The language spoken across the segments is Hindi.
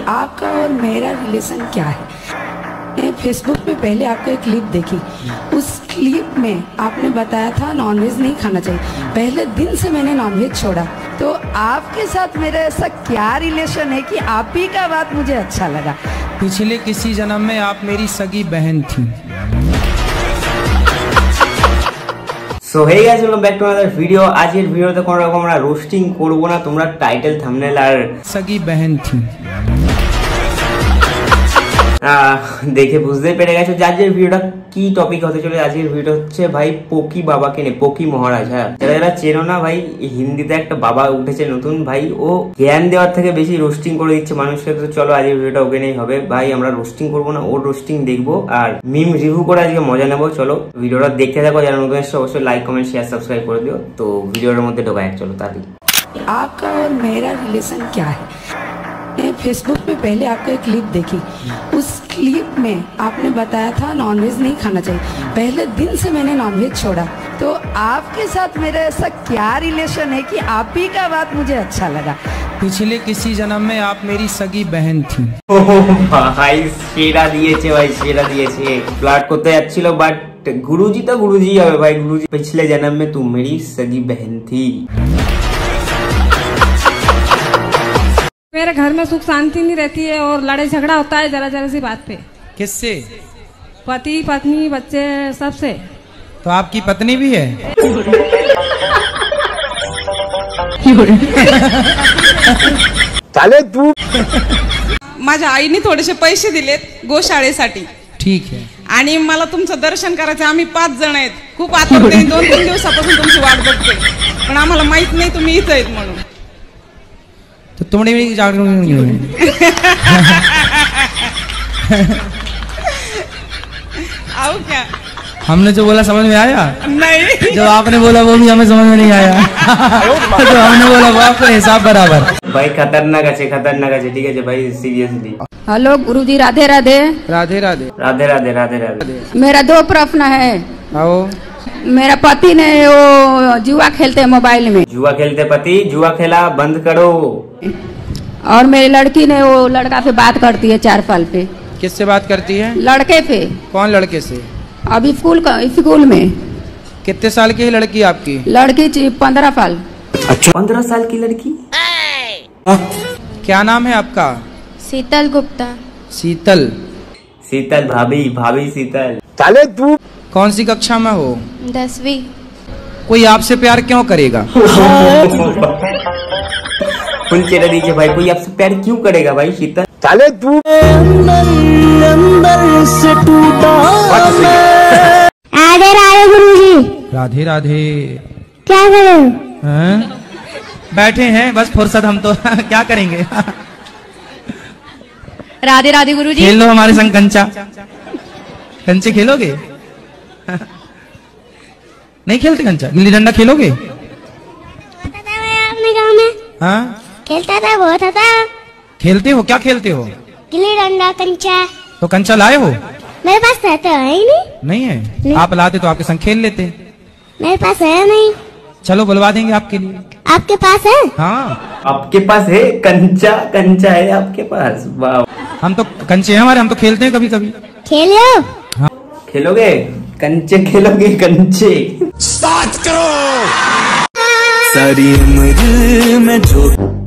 आपका और मेरा रिलेशन क्या है। मैं फेसबुक पे पहले आपका एक क्लिप देखी, उस क्लिप में आपने बताया था नॉनवेज नहीं खाना चाहिए। पहले दिन से मैंने नॉनवेज छोड़ा, तो आपके साथ मेरा ऐसा क्या रिलेशन है कि आप ही का बात मुझे अच्छा लगा। पिछले किसी जन्म में आप मेरी सगी बहन थी। So hey guys, welcome back to another video. আজকের ভিডিওতে কোনো রকম আমরা রোস্টিং করব না, তোমরা টাইটেল থাম্বনেল আর सगी बहन थी দেখে বুঝতেই পেরে গেছো যে আজকের ভিডিওটা কি টপিক হতে চলে। আজকের ভিডিও হচ্ছে ভাই পকি বাবাকে নিয়ে, পকি মহারাজ। হ্যাঁ, যারা চেনো না ভাই, হিন্দিতে একটা বাবা উঠেছে নতুন ভাই, ও জ্ঞান দেওয়ার থেকে বেশি রোস্টিং করে দিচ্ছে মানুষকে। তো চলো আজকের ভিডিওটা ওকে নিয়েই হবে ভাই, আমরা রোস্টিং করবো না, ওর রোস্টিং দেখবো আর মিম রিভিউ করে আজকে মজা নেবো। চলো ভিডিওটা দেখতে থাকো, যারা নতুন এসে অবশ্যই লাইক কমেন্ট শেয়ার সাবস্ক্রাইব করে দিও। তো ভিডিওর মধ্যে ঢোকা যাক, চলো তাড়াতাড়ি। आपका और मेरा रिलेशन क्या है। मैं फेसबुक पे पहले आपका एक क्लिप देखी, उस क्लिप में आपने बताया था नॉनवेज नहीं खाना चाहिए। पहले दिन से मैंने नॉनवेज छोड़ा, तो आपके साथ मेरा ऐसा क्या रिलेशन है कि आप ही का बात मुझे अच्छा लगा। पिछले किसी जन्म में आप मेरी सगी बहन थी। ভাই সেরা দিয়েছে, ভাই সেরা দিয়েছে। ফ্লার্ট করতে যাচ্ছিল, বাট গুরুজি তো গুরুজি হবে ভাই। গুরুজি पिछले जन्म में तुम मेरी सगी बहन थी। मेरे घर में सुख शांति नहीं रहती है और लड़ाई झगड़ा होता है जरा जरा सी बात पे। किससे? पति पत्नी बच्चे सबसे। तो आपकी पत्नी भी है? चाले तू। माझ्या आईने थोडेसे पैसे दिलेत गोशाळेसाठी, ठीक है। आणि मला तुमचं दर्शन करायचं। आम्ही 5 जण आहेत, खूप आतुरतेने 2-3 दिवसापासून तुमची वाट बघतोय, पण आम्हाला माहित नाही तुम्ही इथं आहेत म्हणून। तो तुमने भी आओ क्या? हमने जो बोला समझ में आया? नहीं, जो आपने बोला वो भी हमें समझ में नहीं आया। जो हमने बोला वो आपका हिसाब बराबर। भाई खतरनाक है, खतरनाक है। ठीक है भाई, सीरियसली। हेलो गुरुजी, राधे राधे। राधे राधे राधे राधे राधे राधे। मेरा 2 प्रश्न है। आओ। मेरा पति ने वो जुआ खेलते हैं मोबाइल में। जुआ खेलते पति, जुआ खेला बंद करो। और मेरी लड़की ने वो लड़का से बात करती है 4 साल पे। किससे बात करती है? लड़के पे। कौन लड़के से? अभी स्कूल में। कितने साल की है लड़की आपकी? लड़की 15 साल। अच्छा, 15 साल की लड़की। क्या नाम है आपका? शीतल गुप्ता। शीतल। शीतल भाभी, भाभी शीतल। चाले तू कौन सी कक्षा में हो? 10वीं। कोई आपसे प्यार क्यों करेगा? फुल चेहरा दीजिए भाई, कोई आपसे प्यार क्यों करेगा भाई शीतल? चाले तू। राधे राधे गुरुजी। राधे राधे। क्या कर रहे हो? बैठे हैं बस, फुर्सत हम तो क्या करेंगे। राधे राधे गुरुजी। खेल लो हमारे संग कंचा। कंचे खेलोगे? नहीं खेलते कंचा? गिल्ली डंडा खेलोगे? अपने गाँव में हाँ खेलता था, बहुत था। खेलते हो? क्या खेलते हो? गिल्ली डंडा, कंचा। तो कंचा लाए हो? मेरे पास रहता है ही नहीं। नहीं है? नहीं। आप लाते तो आपके संग खेल लेते। मेरे पास है नहीं। चलो बुलवा देंगे आपके लिए। आपके पास है? हाँ, आपके पास है कंचा? कंचा है आपके पास? वाह, हम तो कंचे हैं हमारे, हम तो खेलते हैं कभी कभी। खेलियो? खेलोगे कंचे? खेलोगे कंचे? स्टार्ट करो। सारी उम्र में जो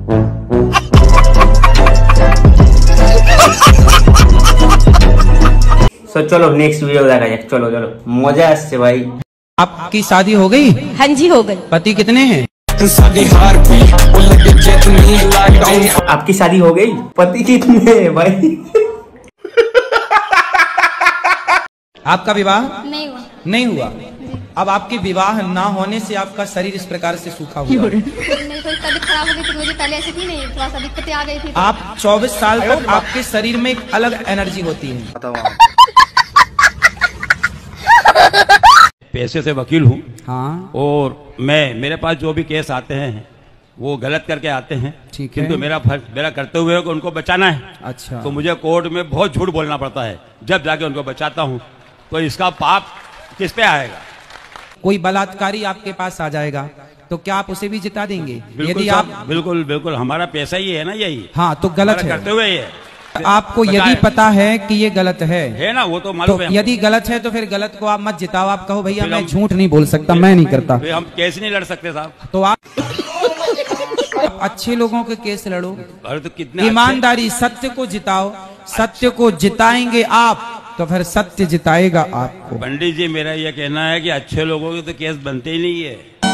चलो नेक्स्ट वीडियो देखा जाए। चलो चलो, मजा आसছে भाई। आपकी शादी हो गई? हाँ जी हो गई। पति कितने हैं? आपकी शादी हो गई? पति कितने हैं भाई? आपका विवाह नहीं हुआ। नहीं हुआ? अब आपके विवाह ना होने से आपका शरीर इस प्रकार से सूखा हुआ। मेरी थोड़ी तबीयत खराब हो गई थी मुझे, पहले ऐसी थी नहीं, थोड़ा सा दिक्कतें आ गई थी। आप 24 साल तक आपके शरीर में एक अलग एनर्जी होती है। पैसे से वकील हूँ। हाँ। और मेरे पास जो भी केस आते हैं वो गलत करके आते हैं। ठीक है। किंतु मेरा कर्तव्य है कि उनको बचाना है। अच्छा। तो मुझे कोर्ट में बहुत झूठ बोलना पड़ता है, जब जाके उनको बचाता हूँ। तो इसका पाप किस पे आएगा? कोई बलात्कारी आपके पास आ जाएगा तो क्या आप उसे भी जिता देंगे? यदि आप बिल्कुल बिल्कुल, हमारा पैसा ही है ना यही। हाँ, तो गलत है। करते हुए ये आपको यदि पता है कि ये गलत है ना, वो तो मालूम है। यदि गलत है तो फिर गलत को आप मत जिताओ, आप कहो भैया मैं झूठ नहीं बोल सकता, मैं नहीं करता। हम केस नहीं लड़ सकते साहब, तो आप अच्छे लोगों के केस लड़ो। अरे तो कितने ईमानदारी, सत्य को जिताओ, सत्य को जिताएंगे आप तो फिर सत्य जिताएगा आपको। पंडित जी मेरा यह कहना है कि अच्छे लोगों के तो केस बनते ही नहीं है।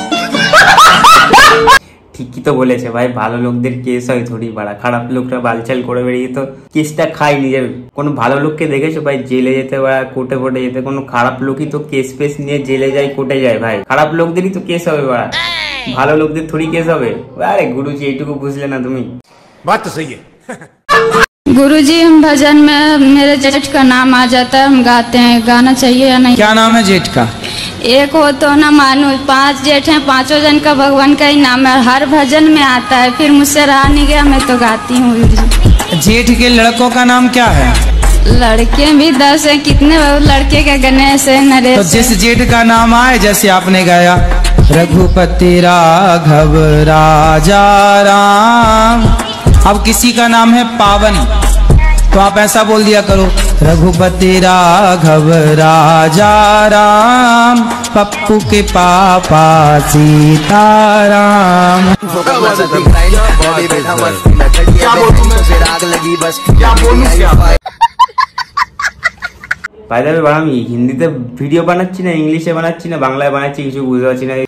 ঠিকই তো বলেছে ভাই, ভালো লোকদের কেস হয় থোড়ি বাড়া, খারাপ লোকরা বালচাল করে বেরিয়ে তো কেসটা খায় নিজের। কোনো ভালো লোককে দেখেছো ভাই জেলে যেতে বা কোর্টে ফোর্টে যেতে? কোনো খারাপ লোকই তো কেস ফেস নিয়ে জেলে যায়, কোর্টে যায় ভাই। খারাপ লোকদেরই তো কেস হবে বাড়া, ভালো লোকদের থোড়ি কেস হবে। আরে গুরুজি এইটুকু বুঝলে না তুমি? बात तो सही है। गुरुजी हम भजन में मेरे जेठ का नाम आ जाता है, हम गाते हैं, गाना चाहिए या नहीं? क्या नाम है जेठ का? एक हो तो ना मानू, 5 जेठ हैं, 5 जन का भगवान का ही नाम है, हर भजन में आता है, फिर मुझसे रहा नहीं गया, मैं तो गाती हूँ। जेठ के लड़कों का नाम क्या है? लड़के भी 10 हैं, कितने लड़के का? गणेश है, नरेश। तो जिस जेठ का नाम आए, जैसे आपने गाया रघुपति राघव राजा राम, अब किसी का नाम है पावन तो आप ऐसा बोल दिया करो रघुपति राघव राजा राम, पप्पू के पापा सीताराम। বাই দ্য ওয়ে বাড়া, আমি হিন্দিতে ভিডিও বানাচ্ছি না ইংলিশে বানাচ্ছি না বাংলায় বানাচ্ছি কিছু বুঝতে পারছি না,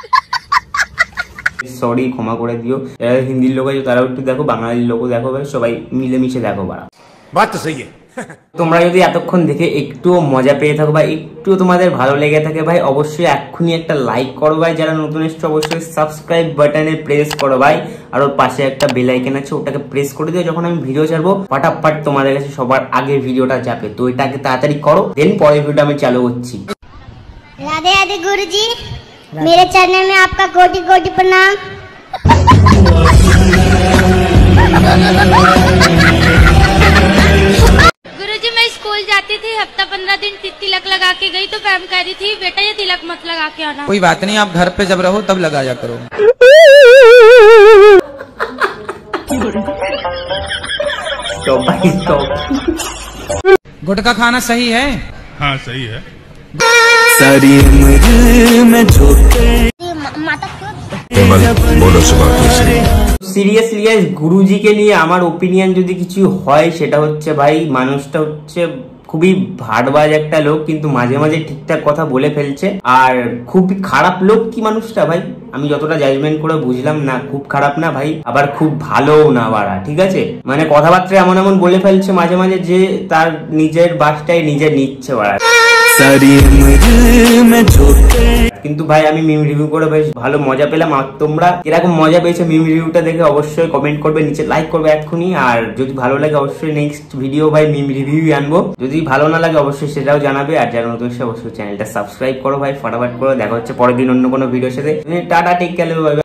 সরি ক্ষমা করে দিও। যারা হিন্দির লোক আছে তারাও একটু দেখো, বাঙালির লোকও দেখো ভাই, সবাই মিলেমিশে দেখো বাড়া। बात तो सही है। তোমরা যদি এতক্ষণ দেখে একটুও মজা পেয়ে থাকো বা একটুও তোমাদের ভালো লেগে থাকে ভাই, অবশ্যই এক্ষুনি একটা লাইক করো ভাই। যারা নতুন এসছো অবশ্যই সাবস্ক্রাইব বাটনে প্রেস করো ভাই, আর ওর পাশে একটা বেল আইকন আছে ওটাকে প্রেস করে দিও, যখন আমি ভিডিও ছাড়বো ফটাফট তোমাদের কাছে সবার আগে ভিডিওটা যাবে। তো এটাকে তাড়াতাড়ি করো, দেন পরের ভিডিওটা আমি চালু করছি। राधे राधे गुरुजी, मेरे चरणों में आपका कोटि कोटि प्रणाम। गुरुजी मैं स्कूल जाती थी, हफ्ता 15 दिन तिलक लगा के गई तो मैम कह रही थी बेटा ये तिलक मत लगा के आना। कोई बात नहीं, आप घर पे जब रहो तब लगाया करो। गुटखा खाना सही है? हाँ सही है। सारी उम्र में जो সিরিয়াসলি গাইস, গুরুজিকে নিয়ে আমার ওপিনিয়ন যদি কিছু হয় সেটা হচ্ছে ভাই মানুষটা হচ্ছে খুবই ভাটবাজ একটা লোক, কিন্তু মাঝে মাঝে ঠিকঠাক কথা বলে ফেলছে। আর খুব খারাপ লোক কি মানুষটা ভাই, আমি যতটা জাজমেন্ট করে বুঝলাম না, খুব খারাপ না ভাই, আবার খুব ভালোও না বাড়া, ঠিক আছে? মানে কথাবার্তা এমন এমন বলে ফেলছে মাঝে মাঝে যে তার নিজের বাসটাই নিজে নিচ্ছে বাড়া। কিন্তু ভাই আমি মিম রিভিউ করে বেশ ভালো মজা পেলাম। আর তোমরা এরকম মজা পেয়েছো মিম রিভিউটা দেখে অবশ্যই কমেন্ট করবে, নিচে লাইক করবে এক্ষুনি। আর যদি ভালো লাগে অবশ্যই নেক্সট ভিডিও ভাই মিম রিভিউ আনবো, যদি ভালো না লাগে অবশ্যই সেটাও জানাবে। আর যারা নতুন অবশ্যই চ্যানেলটা সাবস্ক্রাইব করো ভাই, ফটাফট করো। দেখা হচ্ছে পরের দিন অন্য কোনো ভিডিওর সাথে। Tata, take care.